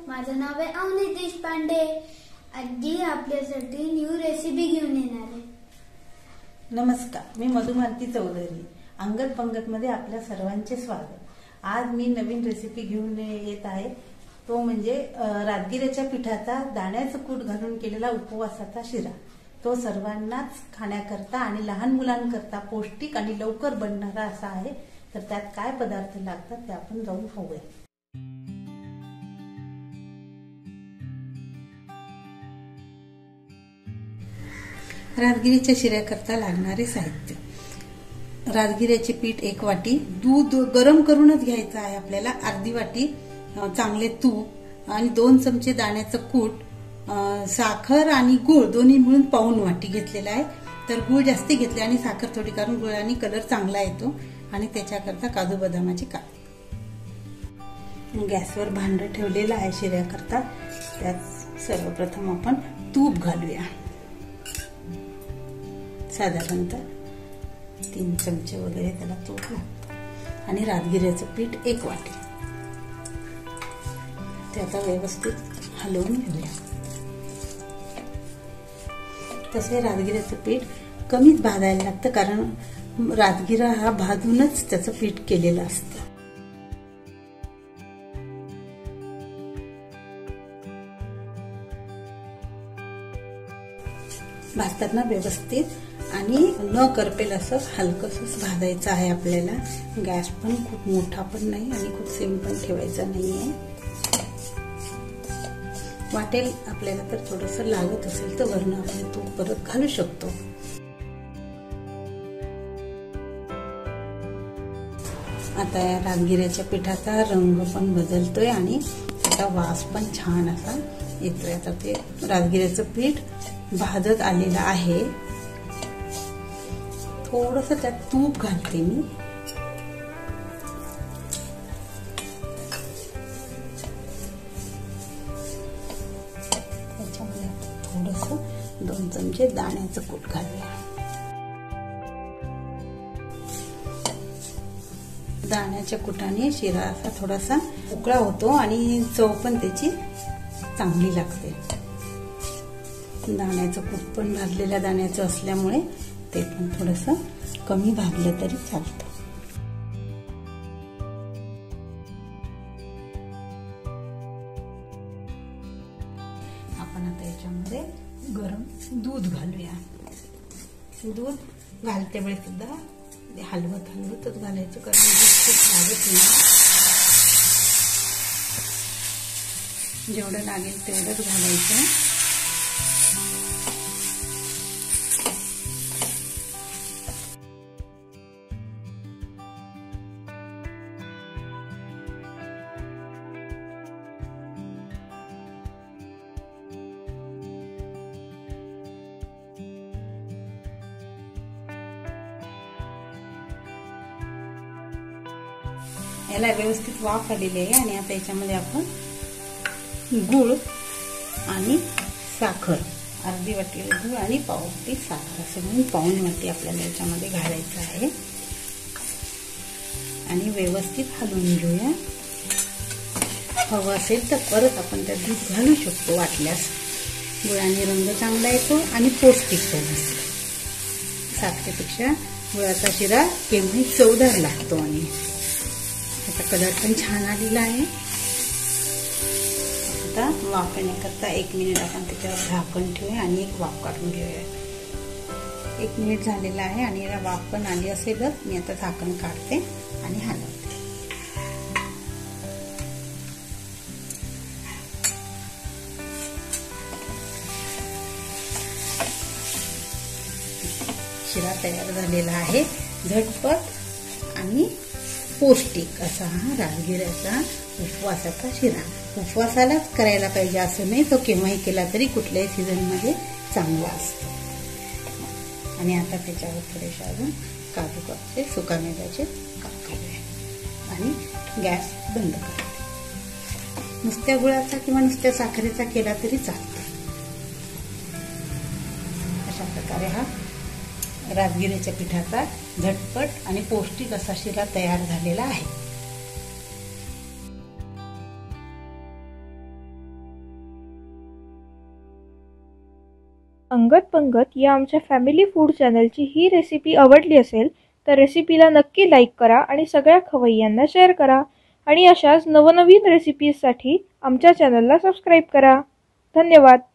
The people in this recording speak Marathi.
माझं नाव आहे अवनी देशपांडे। आजी आपल्यासाठी न्यू रेसिपी घेऊन येणार आहे। नमस्कार, मी मधुमालती चौधरी। अंगद पंगत मध्ये आपल्या सर्वांचे स्वागत। आज मी नवीन रेसिपी घेऊन येत आहे, तो म्हणजे राजगिऱ्याच्या पिठाचा दाण्याचं कूट घालून केलेला उपवासाचा शिरा। तो सर्वांनाच खाण्याकरता आणि लहान मुलांकरता पौष्टिक आणि लवकर बनणारा असा आहे। तर त्यात काय पदार्थ लागतात ते आपण जाऊन पाहूया। राजगिरीच्या शिऱ्याकरता लागणारे साहित्य: राजगिऱ्याचे पीठ 1 वाटी, दूध गरम करूनच घ्यायचं आहे आपल्याला, अर्धी वाटी चांगले तूप आणि 2 चमचे दाण्याचं कूट, साखर आणि गूळ दोन्ही मिळून पाऊण वाटी घेतलेला आहे। तर गूळ जास्ती घेतले आणि साखर थोडी, कारण गुळाने कलर चांगला येतो। आणि त्याच्याकरता काजू बदामाची काप। गॅसवर भांड ठेवलेलं आहे शिऱ्याकरता। त्यात सर्वप्रथम आपण तूप घालूया, साधारणतः 3 चमचे वगैरे त्याला तूप लागतं। आणि राजगिऱ्याचं पीठ 1 वाटी, ते आता व्यवस्थित हलवून घेऊया। तसे राजगिऱ्याचं पीठ कमीच भाजायला लागतं, कारण राजगिरा हा भाजूनच त्याचं पीठ केलेलं असतं। भाजताना व्यवस्थित आणि न करपेल असं हलकसच भाजायचं आहे आपल्याला। गॅस पण खूप मोठा पण नाही आणि खूप सिम पण ठेवायचा नाहीये। वाटेल आपल्याला तर थोडंसं लागत असेल तर वरून आपण तूप परत घालू शकतो। आता या राजगिऱ्याच्या पिठाचा रंग पण बदलतोय आणि त्याचा वास पण छान असा येतोय। आता ते राजगिऱ्याचं पीठ भाजत आलेलं आहे। थोडंसं त्यात तूप घालते मी। त्याच्यामध्ये थोडंसं 2 चमचे दाण्याचं कूट घालूया। दाण्याच्या कुटाने शिरा असा थोडासा उकळा होतो आणि चव पण त्याची चांगली लागते। दाण्याचं कूट पण भाजलेल्या दाण्याचं असल्यामुळे ते पण थोडंसं कमी भाजलं तरी चालतं। आपण आता याच्यामध्ये गरम दूध घालूया। दूध घालते वेळी सुद्धा हलवतच घालायचं, कारण दूध खूप लागत नाही। जेवढं लागेल तेवढंच घालायचं। याला व्यवस्थित वाफ आलेली आहे आणि आता याच्यामध्ये आपण गूळ आणि साखर, अर्धी वाटी गूळ आणि पाव वाटी साखर, असं म्हणून पाऊण वाटी आपल्याला याच्यामध्ये घालायचं आहे। आणि व्यवस्थित हलवून घेऊया। हवं असेल तर परत आपण त्यात दूध घालू शकतो वाटल्यास। गुळाने रंग चांगला येतो आणि पौष्टिक पण असतो। साखरेपेक्षा गुळाचा शिरा केव्हाही चवदार लागतो आणि त्याचा कलर पण छान आलेला आहे। आता वाफ येण्याकरता 1 मिनिट आपण त्याच्यावर झाकण ठेवूया आणि एक वाफ काढून घेऊया। 1 मिनिट झालेला आहे आणि याला वाफ पण आली असेलच। मी आता झाकण काढते आणि हलवते। शिरा तयार झालेला आहे। झटपट आणि पौष्टिक असा हा राजगिऱ्याचा उपवासाचा शिरा। उपवासालाच करायला पाहिजे असं नाही, तो केव्हाही केला तरी कुठल्याही सीझन मध्ये चांगला असतो। आणि आता त्याच्यावर थोडेसे अजून काजू कपचे सुका मेव्याचे काप घालूया आणि गॅस बंद करते। नुसत्या गुळाचा किंवा नुसत्या साखरेचा केला तरी चालतो। अशा प्रकारे हा राजगिऱ्याच्या पिठाचा झटपट आणि पौष्टिक असा शिरा तयार झालेला आहे। अंगत पंगत या आमच्या फॅमिली फूड चॅनलची ही रेसिपी आवडली असेल तर रेसिपीला नक्की लाईक करा आणि सगळ्या खवय्यांना शेअर करा आणि अशाच नवनवीन रेसिपीजसाठी आमच्या चॅनलला सबस्क्राईब करा. धन्यवाद.